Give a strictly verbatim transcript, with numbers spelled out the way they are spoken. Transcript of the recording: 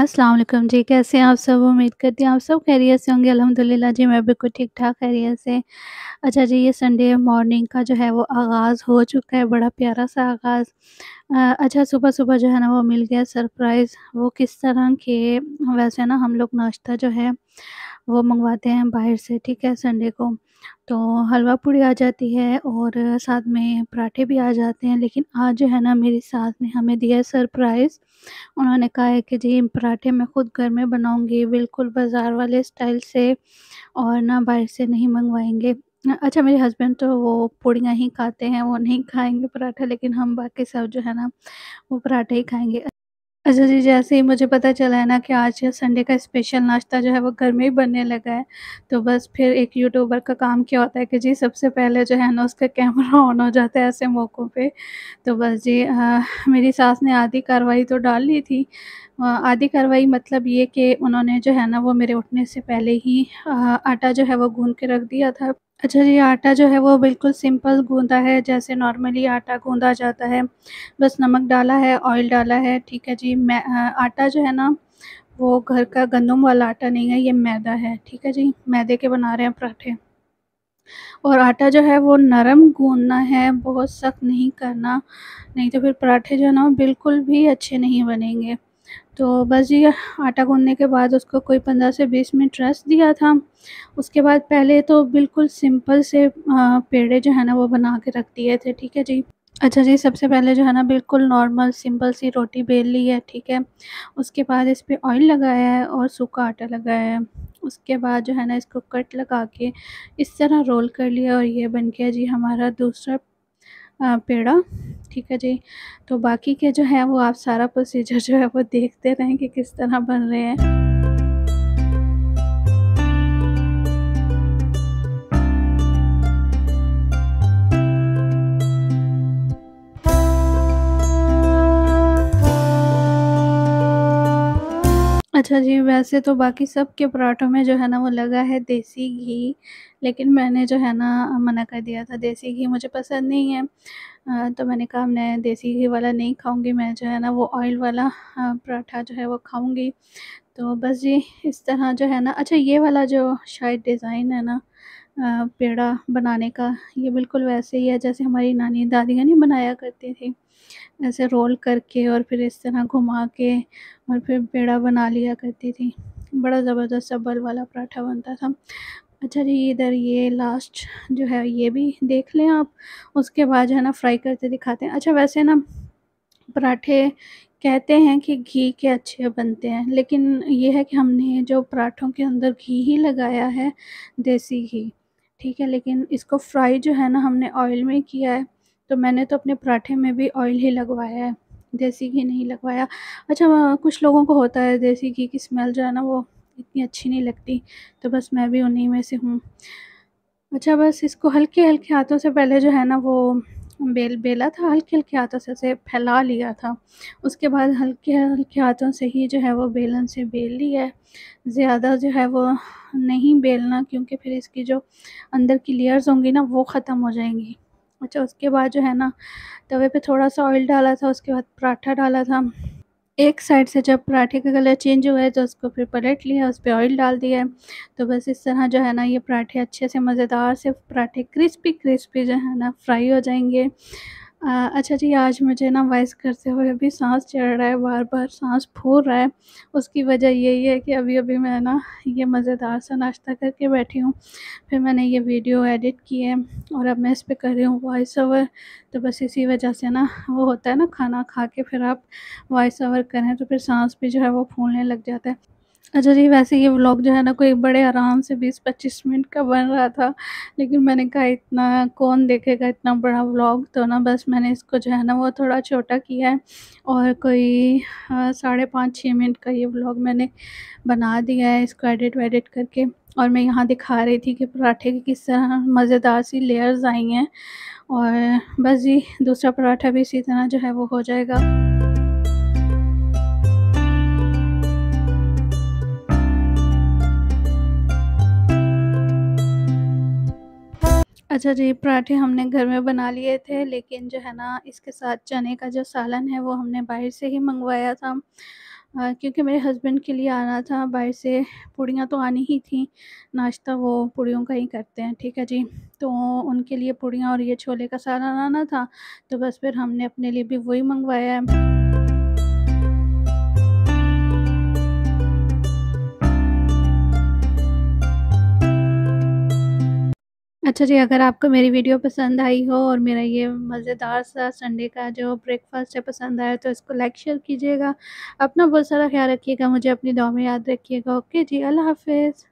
अस्सलाम वालेकुम जी, कैसे हैं आप सब? उम्मीद करती हूँ आप सब खैरियत से होंगे। अल्हम्दुलिल्लाह जी, मैं बिल्कुल ठीक-ठाक खैरियत से। अच्छा जी, ये संडे मॉर्निंग का जो है वो आगाज़ हो चुका है, बड़ा प्यारा-सा आगाज़। अ, अच्छा सुबह-सुबह जो है ना वो मिल गया सरप्राइज़। वो किस तरह के, वैसे ना हम लोग नाश्ता जो है वो मँगवाते हैं बाहर से, ठीक है, संडे को। तो हलवा पूड़ी आ जाती है और साथ में पराठे भी आ जाते हैं, लेकिन आज जो है ना मेरी सास ने हमें दिया है सरप्राइज़। उन्होंने कहा है कि जी पराठे मैं खुद घर में बनाऊँगी, बिल्कुल बाज़ार वाले स्टाइल से, और ना बाहर से नहीं मँगवाएँगे। अ, अच्छा, मेरे हस्बैंड तो वो पूड़ियाँ ही खाते हैं, वो नहीं खाएँगे पराठा, लेकिन हम बाकी सब जो है ना वो पराठे ही खाएँगे। अच्छा जी, जैसे ही मुझे पता चला है ना कि आज संडे का स्पेशल नाश्ता जो है वो घर में ही बनने लगा है, तो बस फिर एक यूट्यूबर का काम क्या होता है कि जी सबसे पहले जो है ना उसका कैमरा ऑन हो जाता है ऐसे मौकों पे। तो बस जी अ, मेरी सास ने आधी कार्रवाई तो डाल ली थी। अ, आधी कार्रवाई मतलब ये कि उन्होंने जो है ना वो मेरे उठने से पहले ही अ, आटा जो है वो गूँध के रख दिया था। अच्छा जी, आटा जो है वो बिल्कुल सिंपल गूँधा है, जैसे नॉर्मली आटा गूँधा जाता है। बस नमक डाला है, ऑयल डाला है, ठीक है जी। मैं अ, आटा जो है ना वो घर का गंदम वाला आटा नहीं है, ये मैदा है, ठीक है जी। मैदे के बना रहे हैं पराठे। और आटा जो है वो नरम गूँधना है, बहुत सख्त नहीं करना, नहीं तो फिर पराठे जो है ना बिल्कुल भी अच्छे नहीं बनेंगे। तो बस ये आटा गूँधने के बाद उसको कोई पंद्रह से बीस मिनट रेस्ट दिया था। उसके बाद पहले तो बिल्कुल सिंपल से अ, पेड़े जो है ना वो बना के रख दिए थे, ठीक है जी। अच्छा जी, सबसे पहले जो है ना बिल्कुल नॉर्मल सिंपल सी रोटी बेल ली है, ठीक है। उसके बाद इस पे ऑयल लगाया है और सूखा आटा लगाया है। उसके बाद जो है ना इसको कट लगा के इस तरह रोल कर लिया और ये बन गया जी हमारा दूसरा अ, पेड़ा, ठीक है जी। तो बाकी के जो है वो आप सारा प्रोसीजर जो है वो देखते रहें कि किस तरह बन रहे हैं। अच्छा जी, वैसे तो बाकी सब के पराठों में जो है ना वो लगा है देसी घी, लेकिन मैंने जो है ना मना कर दिया था, देसी घी मुझे पसंद नहीं है। अ, तो मैंने कहा मैं देसी घी वाला नहीं खाऊँगी, मैं जो है ना वो ऑयल वाला अ, पराठा जो है वो खाऊँगी। तो बस जी इस तरह जो है ना, अच्छा ये वाला जो शायद डिज़ाइन है ना अ, पेड़ा बनाने का, ये बिल्कुल वैसे ही है जैसे हमारी नानी दादियाँ नहीं बनाया करती थी। ऐसे रोल करके और फिर इस तरह घुमा के और फिर पेड़ा बना लिया करती थी। बड़ा ज़बरदस्त सा बल वाला पराठा बनता था। अच्छा जी, इधर ये लास्ट जो है ये भी देख लें आप, उसके बाद जो है ना फ्राई करके दिखाते हैं। अच्छा वैसे ना पराठे कहते हैं कि घी के अच्छे बनते हैं, लेकिन ये है कि हमने जो पराठों के अंदर घी ही लगाया है, देसी घी, ठीक है? लेकिन इसको फ्राई जो है ना हमने ऑयल में किया है, तो मैंने तो अपने पराठे में भी ऑयल ही लगवाया है, देसी घी नहीं लगवाया। अच्छा अ, कुछ लोगों को होता है देसी घी की स्मेल जो है ना वो इतनी अच्छी नहीं लगती, तो बस मैं भी उन्हीं में से हूँ। अच्छा बस इसको हल्के-हल्के हाथों से पहले जो है ना वो बेल बेला था, हल्के-हल्के हाथों से ऐसे फैला लिया था। उसके बाद हल्के-हल्के हाथों से ही जो है वो बेलन से बेल लिया है। ज़्यादा जो है वो नहीं बेलना, क्योंकि फिर इसकी जो अंदर की लेयर्स होंगी ना वो ख़त्म हो जाएँगी। अच्छा उसके बाद जो है ना तवे पे थोड़ा-सा ऑयल डाला था, उसके बाद पराठा डाला था। एक साइड से जब पराठे का कलर चेंज हुआ है तो उसको फिर पलट लिया, उस पे ऑयल डाल दिया है। तो बस इस तरह जो है ना ये पराठे अच्छे से मज़ेदार से पराठे क्रिस्पी-क्रिस्पी जो है ना फ्राई हो जाएँगे। अ, अच्छा जी, आज मुझे ना वॉइस करते हुए भी साँस चढ़ रहा है, बार-बार साँस फूल रहा है। उसकी वजह यही है कि अभी-अभी मैं ना ये मज़ेदार सा नाश्ता करके बैठी हूँ। फिर मैंने ये वीडियो एडिट की है और अब मैं इस पे कर रही हूँ वॉइस ओवर। तो बस इसी वजह से ना वो होता है ना खाना खा के फिर आप वॉइस ओवर करें तो फिर साँस भी जो है वो फूलने लग जाता है। अच्छा जी, वैसे ये व्लॉग जो है ना कोई बड़े आराम से बीस पच्चीस मिनट का बन रहा था, लेकिन मैंने कहा इतना कौन देखेगा इतना बड़ा व्लॉग, तो ना बस मैंने इसको जो है ना वो थोड़ा छोटा किया है और कोई अ, साढ़े पाँच छह मिनट का ये व्लॉग मैंने बना दिया है इसको एडिट वेडिट करके। और मैं यहाँ दिखा रही थी कि पराठे की किस तरह मज़ेदार सी लेयर्स आई हैं, और बस जी दूसरा पराठा भी इसी तरह जो है वो हो जाएगा। अच्छा जी, पराठे हमने घर में बना लिए थे, लेकिन जो है ना इसके साथ चने का जो सालन है वो हमने बाहर से ही मँगवाया था। अ, क्योंकि मेरे हस्बैंड के लिए आना था बाहर से, पूड़ियाँ तो आनी ही थी, नाश्ता वो पूड़ियों का ही करते हैं, ठीक है जी। तो उनके लिए पूड़ियाँ और ये छोले का सालन आना था, तो बस फिर हमने अपने लिए भी वही मँगवाया है। अच्छा जी, अगर आपको मेरी वीडियो पसंद आई हो और मेरा ये मज़ेदार सा संडे का जो ब्रेकफ़ास्ट है पसंद आया, तो इसको लाइक शेयर कीजिएगा। अपना बहुत सारा ख़्याल रखिएगा, मुझे अपनी दुआ में याद रखिएगा। ओके जी, अल्लाह हाफ़िज़।